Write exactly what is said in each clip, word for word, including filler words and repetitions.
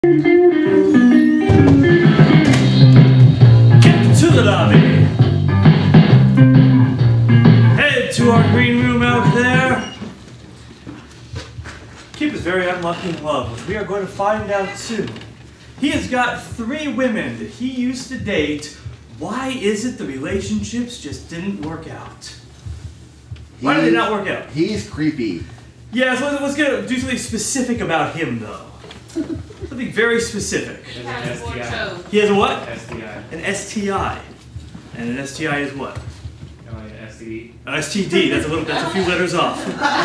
Get to the lobby. Head to our green room out there. Kip is very unlucky in love, which we are going to find out soon. He has got three women that he used to date. Why is it the relationships just didn't work out? Why did they not work out? He's creepy. Yeah, so let's get do something specific about him, though. Something very specific. He has four toes. He has a what? S T I. An S T I. And an S T I is what? Oh, yeah, S T D. An S T D. That's a little. That's a few letters off.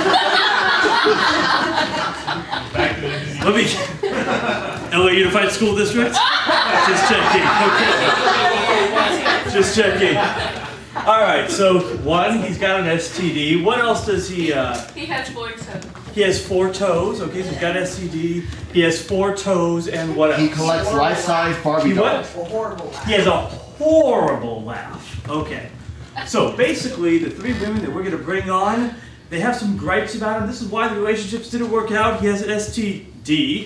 Back to the disease. Let me. L A Unified School District. Just checking. Okay. Just checking. All right. So one, he's got an S T D. What else does he? Uh, He has four toes. He has four toes. Okay, so he's got S T D. He has four toes, and what else? He collects life-size Barbie He dolls. what? He has a horrible laugh. Okay. So basically, the three women that we're going to bring on, they have some gripes about him. This is why the relationships didn't work out. He has an S T D.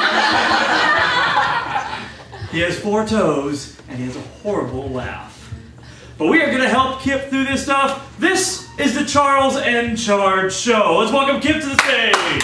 He has four toes, and he has a horrible laugh. But we are going to help Kip through this stuff. This is the Charles N. Charge Show. Let's welcome Kip to the stage.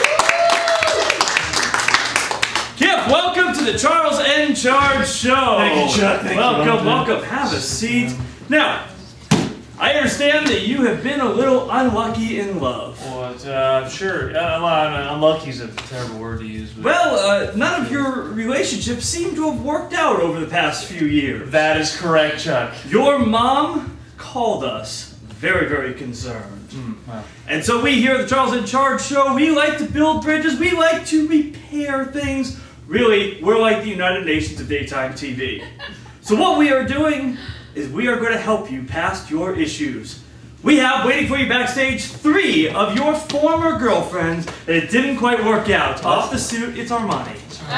Kip, welcome to the Charles N. Charge Show. Thank you, Chuck. Thank welcome, you. welcome. Have a seat. Now, I understand that you have been a little unlucky in love. Well, uh, sure. Uh, well, unlucky is a terrible word to use. But Well, uh, none of your relationships seem to have worked out over the past few years. that is correct, Chuck. Your mom called us very, very concerned. Mm, wow. And so we here at the Charles in Charge Show, we like to build bridges, we like to repair things. Really, we're like the United Nations of daytime T V. So what we are doing is we are going to help you past your issues. We have waiting for you backstage three of your former girlfriends that it didn't quite work out. Off the suit, it's Armani.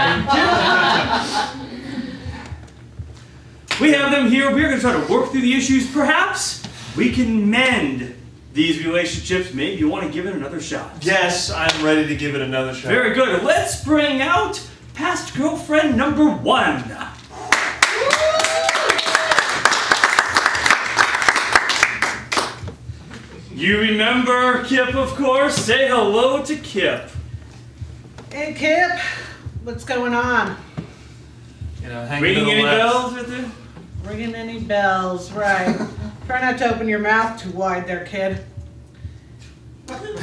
We have them here. We're going to try to work through the issues. Perhaps we can mend these relationships. Maybe you want to give it another shot. Yes, I'm ready to give it another shot. Very good. Let's bring out past girlfriend number one. You remember Kip, of course. Say hello to Kip. Hey Kip, what's going on? You know, hanging Ringing to the any left. bells right there? Ringing any bells, right. Try not to open your mouth too wide there, kid. Sometimes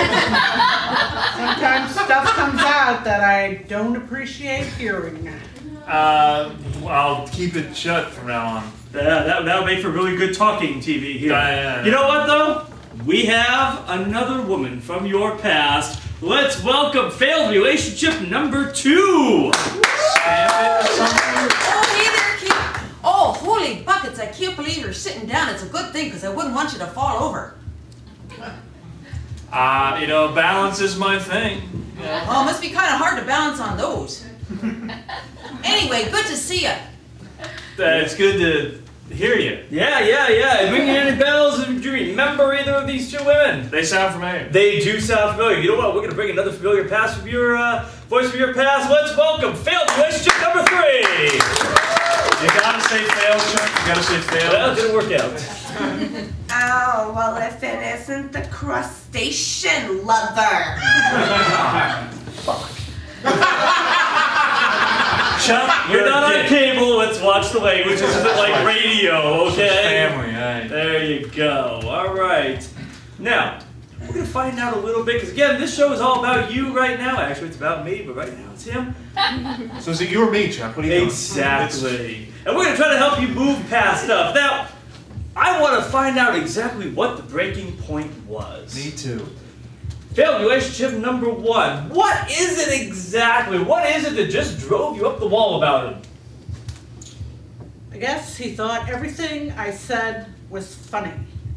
stuff comes out that I don't appreciate hearing. Uh, I'll keep it shut from now on. Yeah, that, that'll make for really good talking T V here. Yeah. You know what, though? We have another woman from your past. Let's welcome failed relationship number two. Oh, hey there, Kip. Oh, holy buckets, I can't believe you're sitting down. It's a good thing, because I wouldn't want you to fall over. Uh, you know, balance is my thing. Yeah. Oh, it must be kind of hard to balance on those. Anyway, good to see you. Uh, it's good to hear you. Yeah, yeah, yeah. Ringing any bells? Do you remember either of these two women? They sound familiar. They do sound familiar. You know what? We're going to bring another familiar past from your uh, voice from your past. Let's welcome failed relationship number three. You gotta say fail, Chuck. You gotta say fail. Well, it didn't work out. Oh, well, if it isn't the crustacean lover. Chuck, You're you're not a on dick. cable. Let's watch the language. This isn't like radio, okay? Family, right. There you go. All right. Now, we're going to find out a little bit, because again, this show is all about you right now. Actually, it's about me, but right now it's him. So is it you or me, Chuck? What are you doing? Exactly. And we're going to try to help you move past stuff. Now, I want to find out exactly what the breaking point was. Me too. Failed relationship number one. What is it exactly? What is it that just drove you up the wall about him? I guess he thought everything I said was funny.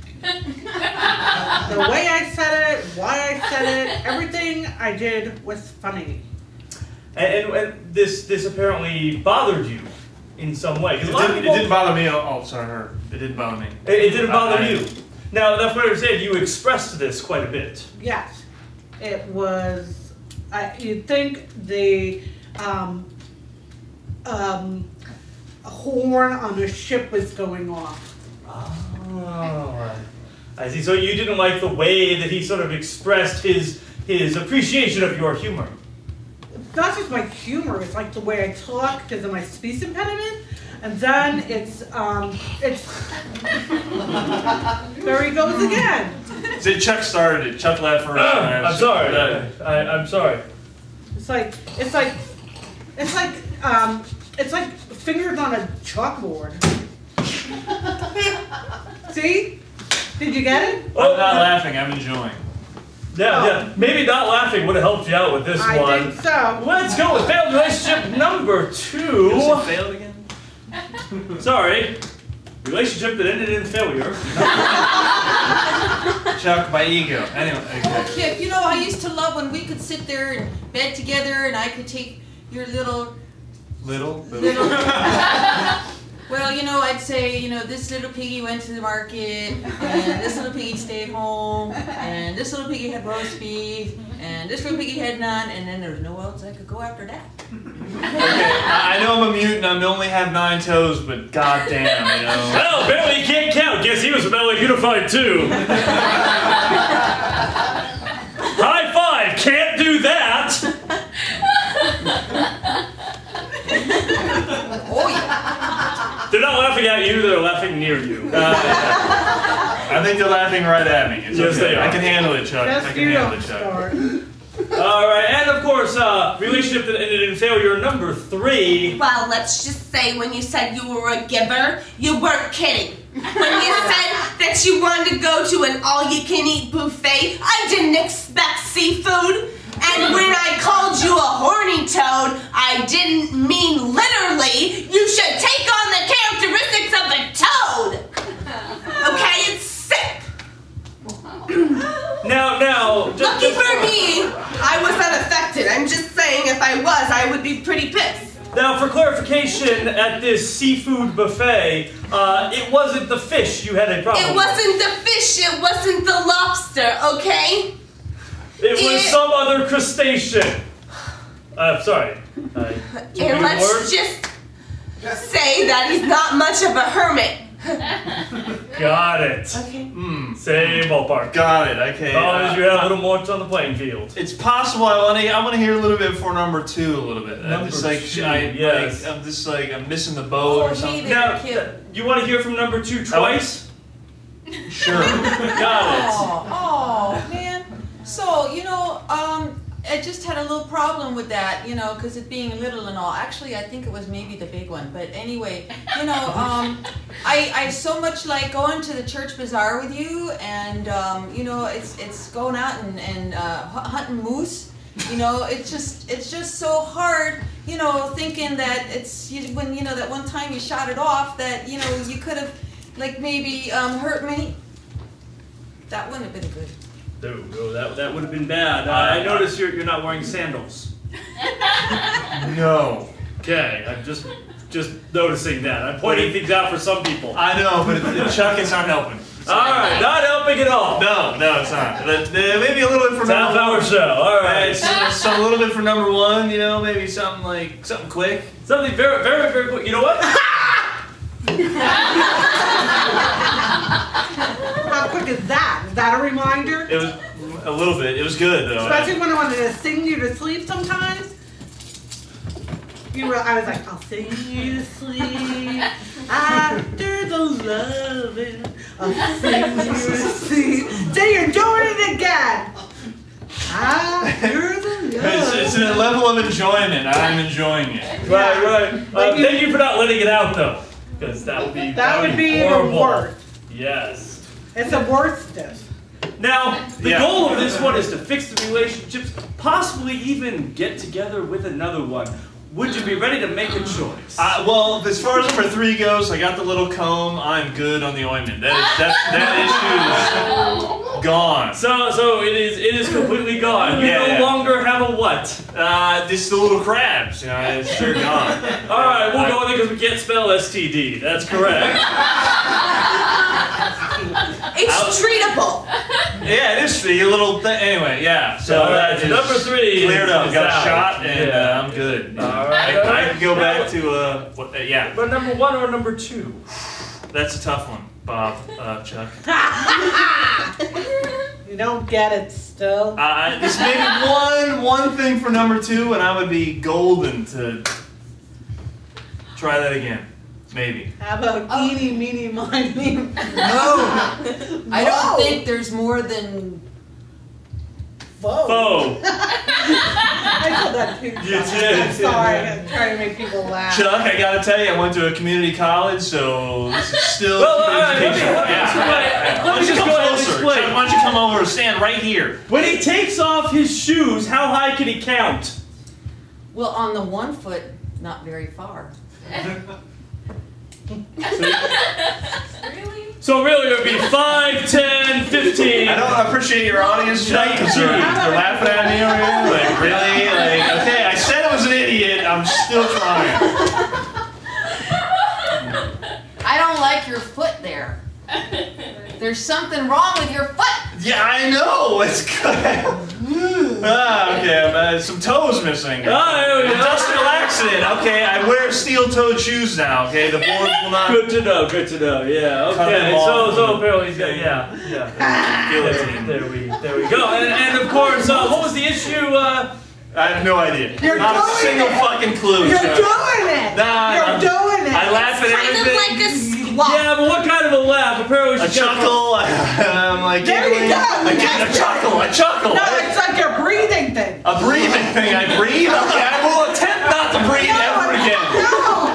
The way I said it, why I said it, everything I did was funny. And, and, and this this apparently bothered you in some way. 'Cause It a lot of didn't, it people- didn't bother me. Oh, sorry, her. It didn't bother me. It, it didn't bother I- you. Now, that's what I said. You expressed this quite a bit. Yes, it was, I, you'd think the um, um, a horn on a ship was going off. Oh, I see. So you didn't like the way that he sort of expressed his his appreciation of your humor. It's not just my humor, it's like the way I talk because of my speech impediment. And then it's, um, it's, there he goes again. See, Chuck started it. Chuck left first. Oh, I'm sorry. I, I, I'm sorry. It's like, it's like, it's like, um, it's like fingers on a chalkboard. See? Did you get it? I'm not laughing. I'm enjoying. Yeah, Oh. yeah. Maybe not laughing would have helped you out with this I one. think so. Let's go with failed relationship number two. Is it failed again? Sorry. Relationship that ended in failure. Chuck, my ego. Anyway, okay. Kip, you know, I used to love when we could sit there in bed together and I could take your little, Little, little, well, you know, I'd say, you know, this little piggy went to the market, and this little piggy stayed home, and this little piggy had roast beef, and this little piggy had none, and then there was no else I could go after that. Okay, I know I'm a mutant. I only have nine toes, but goddamn, you know. Well, apparently he can't count. Guess he was from L A Unified too. High five. Can't do that. Oh, yeah. They're not laughing at you. They're laughing near you. Uh, I think they're laughing right at me. It's Yes, okay. they are. I can handle it, Chuck. I Just can you handle don't it, Chuck. start. All right, and of course, uh, relationship that ended in failure number three. Well, let's just say when you said you were a giver, you weren't kidding. When you said that you wanted to go to an all-you-can-eat buffet, I didn't expect seafood. And when I called you a horny toad, I didn't mean literally. You should take on the characteristics of a toad. Okay, it's sick. Now, now, just, Lucky just- for me, I was unaffected. I'm just saying if I was, I would be pretty pissed. now, for clarification, at this seafood buffet, uh, it wasn't the fish you had a problem It with. wasn't the fish, it wasn't the lobster, okay? It was it- some other crustacean. Uh, sorry. Uh, too And many let's words? just say that he's not much of a hermit. Got it. Okay. Hmm. Same ballpark. Got it. Okay. As long as you uh, have a little more on the playing field. It's possible. I want to. I want to hear a little bit for number two. A little bit. I'm Number just like, two, I, yes. like, I'm just like I'm missing the boat Oh, or something. hey there, Now, Kip. th- you want to hear from number two twice? Sure. Got Oh, oh, man. So, you know, um, I just had a little problem with that, you know, because it being little and all. Actually, I think it was maybe the big one. But anyway, you know, um, I, I so much like going to the church bazaar with you, and, um, you know, it's it's going out and, and uh, hu- hunting moose. You know, it's just it's just so hard, you know, thinking that it's, you, when, you know, that one time you shot it off, that, you know, you could have, like, maybe um, hurt me. That wouldn't have been good. No, no, that, that would have been bad. Uh, I noticed you're, you're not wearing sandals. No. Okay, I'm just just noticing that. I'm pointing things out for some people. I know, but it, it, Chuck, it's not helping. All right, not helping at all. No, no, it's not. But, uh, maybe a little bit for It's half number hour one. show. All right. Right, so, so a little bit for number one. You know, maybe something like something quick. Something very, very, very quick. You know what? How quick is that? Is that a reminder? It was a little bit. It was good though. Especially when I wanted to sing you to sleep sometimes. You were, I was like, I'll sing you to sleep after the loving. I'll sing you to sleep. Then you're doing it again. After the It's, it's loving. a level of enjoyment. I'm enjoying it. Right, right. Uh, Like you- thank you for not letting it out, though, because that would be That would be the horrible. worst. Yes. It's the worstest. Now, the Yeah. goal of this one is to fix the relationships, possibly even get together with another one. Would you be ready to make a choice? Uh, well, as far as number three goes, I got the little comb. I'm good on the ointment. That is, that, that issue is gone. so, so it is. It is completely gone. You Yeah, no yeah. longer have a what? Uh, just the little crabs. You know, it's they're gone. All right, we'll go with it because we can't spell S T D. That's correct. It's treatable. Yeah, it is a little thing. Anyway, yeah. So All right, that so is number three cleared is- up. is Got a out. shot, and Yeah. uh, I'm good. All right, I, all I right. can go Now- back to uh, what, uh, yeah. But number one or number two? That's a tough one, Bob, uh, Chuck. You don't get it still. Uh, just maybe one one thing for number two, and I would be golden to try that again. Maybe. How about Oh. eeny, meeny, miny? No. I don't think there's more than. Whoa. Foe. I called that too. You Chuck. did. I'm sorry. I'm trying to make people laugh. Chuck, I gotta tell you, I went to a community college, so this is still Well, all right, let me- education. let me- Yeah. so wait, Yeah. let Why me don't you just come go ahead and closer? explain. Chuck, why don't you come over and stand right here? When he takes off his shoes, how high can he count? Well, on the one foot, not very far. Really? So really, it would be five, ten, fifteen. I don't appreciate your audience, Chuck, because they're, they're laughing at me over here. Like, really? Like, okay, I said I was an idiot. I'm still trying. I don't like your foot there. There's something wrong with your foot. Yeah, I know. It's good. Ah, okay. Uh, some toes missing. Ah, there we go. Industrial accident. Okay, I wear steel-toed shoes now. Okay, the boards will not. Good to know. Good to know. Yeah. Cut Okay. them So off. so apparently he's got yeah yeah. Guillotine. There we there we go. And, and of course, uh, what was the issue? Uh, I have no idea. You're not a doing single it. fucking clue. You're Chuck. doing it. Nah, You're I'm- doing it. I laugh at Kind of everything. like a squawk. yeah, but what kind of a laugh? Apparently, A she's got- chuckle. I'm like There you giggling. go. I get a chuckle. A chuckle. No, it's like a breathing thing. A breathing thing. I breathe. Okay, I will attempt not to breathe ever again. No.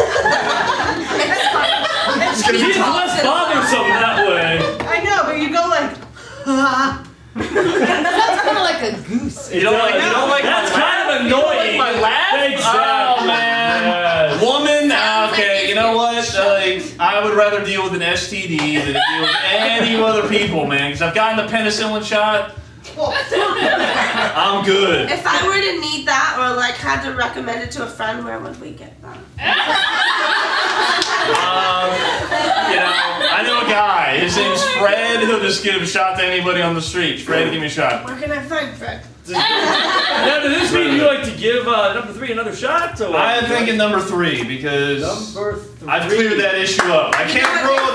It's gonna He's be tough. less bothersome that way. I know, but you go like, huh? That's kind of like a goose. You don't like. You don't like. That's my kind laugh? of You don't annoying. like my laugh? Exactly. Oh man. Yes. Woman. Sounds like Okay. it's You know gonna what? be Uh, like, I would rather deal with an S T D than to deal with any other people, man. Because I've gotten the penicillin shot. I'm good. If I were to need that or like had to recommend it to a friend, where would we get that? Um, you know, I know a guy. His name's Fred. He'll just give a shot to anybody on the street. Fred, give me a shot. Where can I find Fred? Now, does this mean you like to give uh, number three another shot? Or what? I'm thinking number three because Number three. I've cleared that issue up. I You can't know throw what, a